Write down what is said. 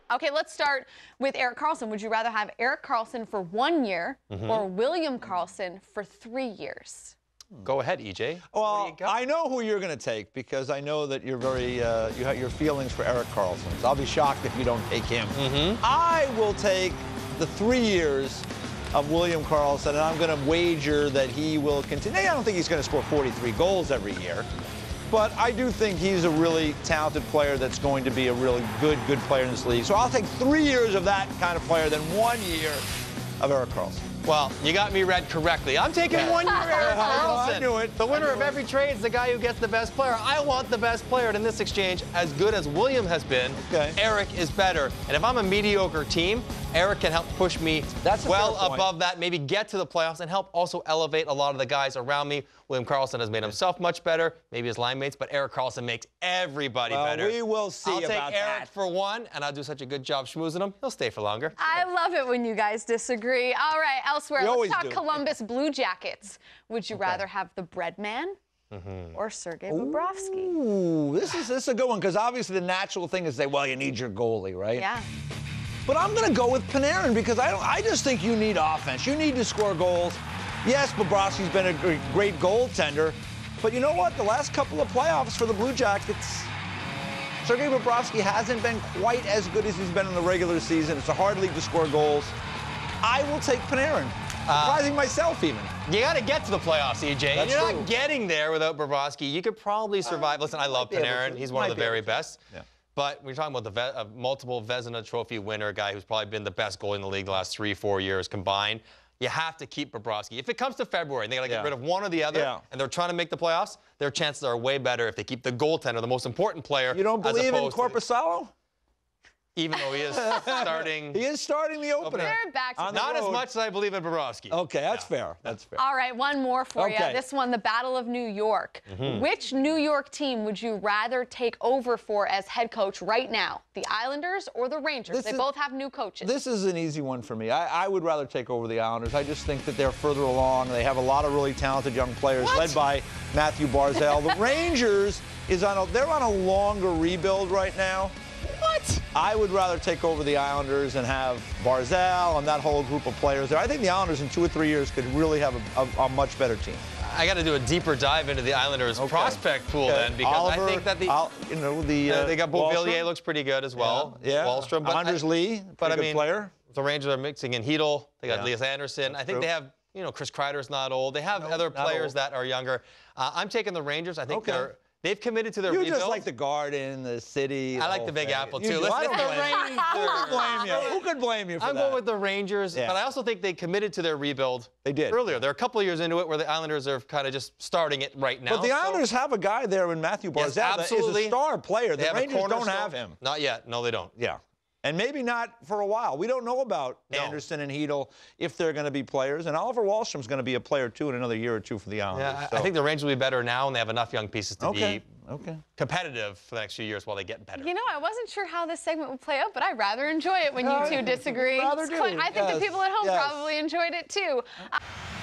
Okay, let's start with Erik Karlsson. Would you rather have Erik Karlsson for 1 year or William Karlsson for 3 years? Go ahead, EJ. Well, I know who you're going to take because I know that you're very, you have your feelings for Erik Karlsson. So I'll be shocked if you don't take him. I will take the 3 years of William Karlsson, and I'm going to wager that he will continue. I don't think he's going to score 43 goals every year, but I do think he's a really talented player that's going to be a really good player in this league. So I'll take 3 years of that kind of player than 1 year of Erik Karlsson. Well, you got me read correctly. I'm taking 1 year Erik Karlsson. I knew it. The winner of every trade is the guy who gets the best player. I want the best player. And in this exchange, as good as William has been, Erik is better. And if I'm a mediocre team, Erik can help push me well above that, maybe get to the playoffs, and help also elevate a lot of the guys around me. William Karlsson has made himself much better, maybe his line mates, but Erik Karlsson makes everybody better. We will see about that. I'll take Erik for 1, and I'll do such a good job schmoozing him. He'll stay for longer. I love it when you guys disagree. All right, elsewhere, let's talk Columbus Blue Jackets. Would you rather have the bread man or Sergei Bobrovsky? Ooh, this is a good one because obviously the natural thing is say, well, you need your goalie, right? Yeah. But I'm going to go with Panarin because I just think you need offense. You need to score goals. Yes, Bobrovsky's been a great goaltender, but you know what? The last couple of playoffs for the Blue Jackets, Sergei Bobrovsky hasn't been quite as good as he's been in the regular season. It's a hard league to score goals. I will take Panarin. Surprising myself, even. You got to get to the playoffs, EJ. That's You're true. not getting there without Bobrovsky. You could probably survive. Listen, I love Panarin. He's one of the very best. Yeah. But we're talking about the multiple Vezina Trophy winner, guy who's probably been the best goalie in the league the last 3-4 years combined. You have to keep Bobrovsky. If it comes to February and they got to get rid of one or the other, and they're trying to make the playoffs, their chances are way better if they keep the goaltender, the most important player. You don't believe in Korpisalo? Even though he is starting. He is starting the opener. They're back to Not as much as I believe in Bobrovsky. Okay, that's fair. That's fair. All right, one more for you. This one, the Battle of New York. Which New York team would you rather take over for as head coach right now? The Islanders or the Rangers? They both have new coaches. This is an easy one for me. I would rather take over the Islanders. I just think that they're further along. They have a lot of really talented young players led by Matthew Barzal. The Rangers they're on a longer rebuild right now. What? I would rather take over the Islanders and have Barzal and that whole group of players there. I think the Islanders in 2 or 3 years could really have a much better team. I got to do a deeper dive into the Islanders prospect pool then, because Oliver, I think that they got Beauvillier looks pretty good as well. Yeah. Wallstrom, but Anders Lee, but good player. The Rangers are mixing in Hedl. They got Elias Anderson. I think they have, Chris Kreider's not old. They have other players that are younger. I'm taking the Rangers. I think they've committed to their rebuild. You just like the Garden, the city. I like the Big Apple, too. I don't blame you. Who could blame you for that? I'm going with the Rangers, but I also think they committed to their rebuild earlier. They're a couple of years into it where the Islanders are kind of just starting it right now. But the Islanders have a guy there in Matthew Barzal that is a star player. The Rangers don't have him. Not yet. No, they don't. Yeah. And maybe not for a while. We don't know about Anderson and Hedl if they're going to be players. And Oliver Wallstrom's going to be a player, too, in another year or two for the Islanders. Yeah, I think the Rangers will be better now, and they have enough young pieces to be competitive for the next few years while they get better. You know, I wasn't sure how this segment would play out, but I rather enjoy it when you two disagree. I think the people at home probably enjoyed it, too.